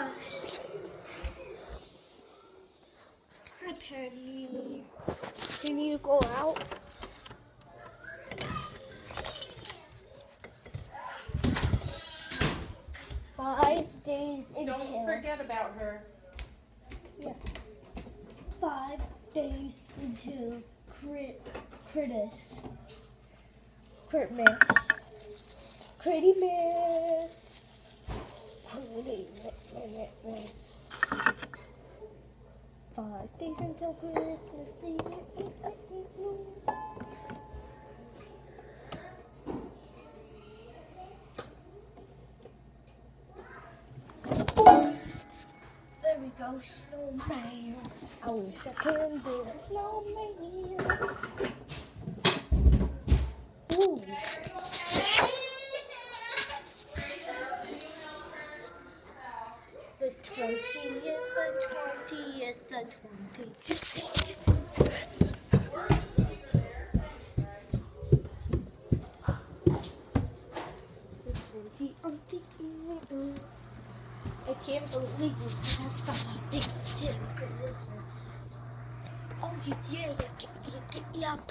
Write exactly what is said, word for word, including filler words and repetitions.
gosh. Hi, Penny. You need to go out? Five days until. Don't forget about her. Yeah. Five days until crit, Critis. Critmas. Critty Miss. Critty Miss. Five days until Christmas Eve. There we go, snowman. I wish I could be a snowman. Ooh. The twentieth, the twentieth, the twentieth. The twentieth. I can't believe we have five days till Christmas. Oh yeah, yeah, yeah, yeah, yeah.